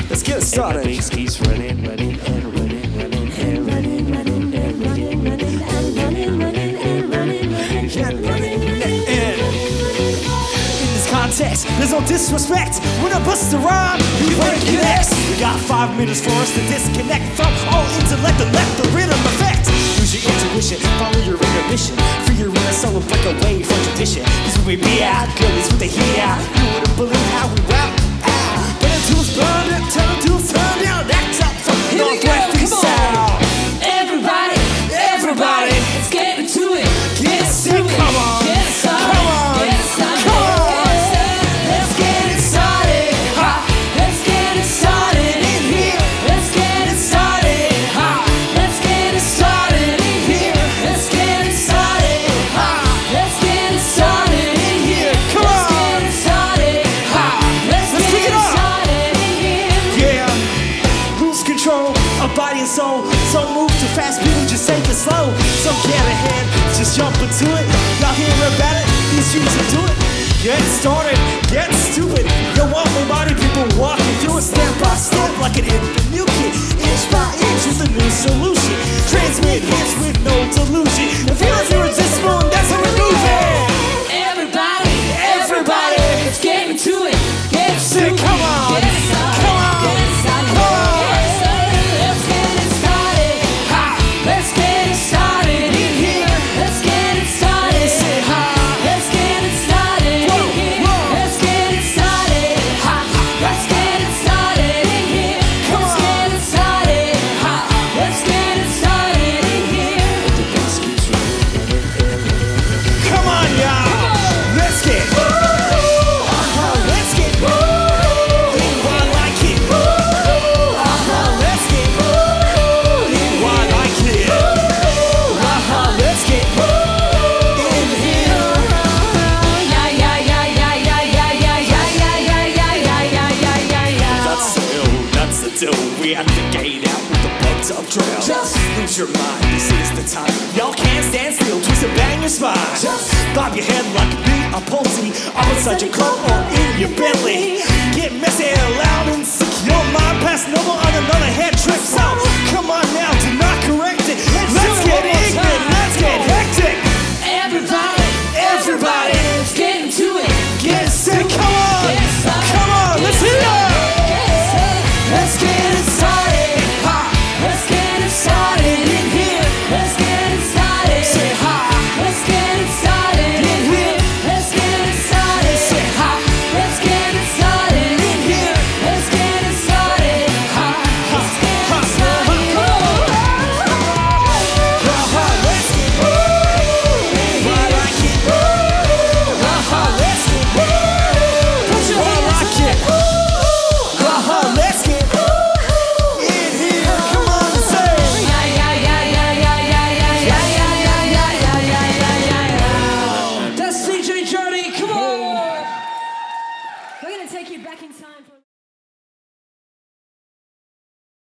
Let's get started. And the bass keeps running, running, and running, running, and running, running, and running, running, and running, running, and running, running, In this context, there's no disrespect. When I bust a rhyme, we break your necks. We got 5 minutes for us to disconnect from all intellect and let the rhythm affect. Use your intuition, follow your intermission. Free your inner soul and break away from tradition. Cause when we be out, girlies with the heat out, you wouldn't believe how we rap. Get into us, burn it, turn it to us, turn down, act up from the Northwest Freestyle. Everybody, everybody, let's get into it. Get into it. Come on. Get it started. Come on. Get it started. Come on. Let's get it started. Ha. Let's get it started in here. Let's get it started. Ha. Let's get it started in here. Let's get it started. Ha. Let's get it started in here. Come on. Let's get it started. Ha. Let's kick get it it off. started in here. Yeah, lose control of body and soul. So move too fast, people just take it slow. So get ahead, just jump into it. Y'all hear about it? These streets will do it. Get started, get stupid. You want my body, people walking through it step by step like an infant new kid. Inch by inch with a new solution. Transmit hits with no delusion. If you're irresistible, that's how we move it. Everybody, everybody, let's get into it. Get into it. Come on. Get it started. Come on. Get it started. Come on. Get it started. Let's get it started. Ha. Let's get it started in here. Let's get it started. Ha. Let's get it started in here. Let's get it started. Ha. Let's get it started in here. Let's get it started. Ha. Let's get it started in here. the bass keeps running, running, and running. Come on, y'all. Let's get let's get I like it. Let's get I like it. Let's get in here. Yeah, yeah, yeah, yeah, yeah, yeah, yeah, yeah, yeah, yeah, yeah, yeah, yeah, yeah, yeah. That's the deal. We have to gate out with the bugs up trail. Just lose your mind. This is the time. Y'all can't stand still. Twist and bang your spine. Just bob your head like a beat, a pulsey. I'm inside your club or in your Bentley. Get messy and loud and sick. Your mind past normal on another head trip. So come on now,